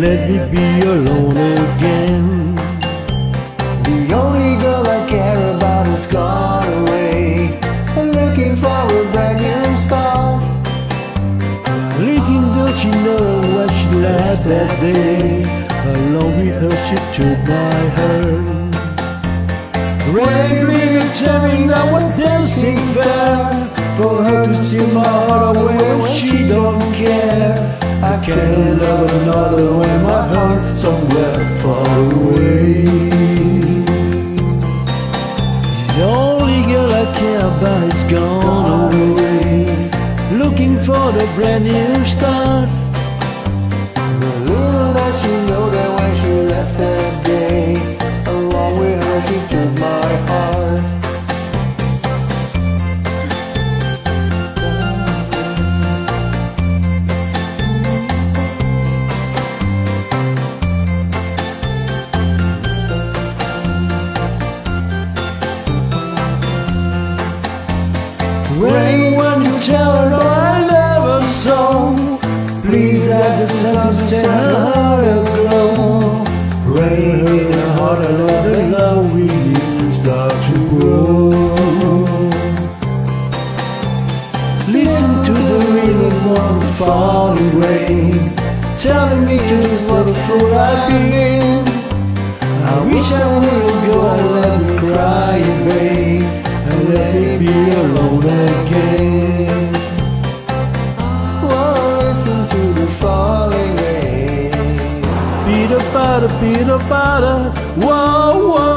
let me be alone again. The only girl I care about is gone away, looking for a brand new start. Little does she know what she left that day. Along with her she took my hand. Rain, really tell me now what's dancing fair, for her to steal my heart away when she don't care. I can't love another when my heart's somewhere far away. The only girl I care about is gone away, looking for the brand new start. Little does she know that when she left that day, along with her she took my heart. Rain, when you tell her I love her so, please add the sun to set her heart aglow. Rain in her heart, I let the love we need start to grow. Listen to the rhythm of the falling rain, telling me just what a fool I've been. I wish I would go and let me cry in vain, and let me be alone again. Oh, listen to the falling rain. Peter Potter, whoa, whoa.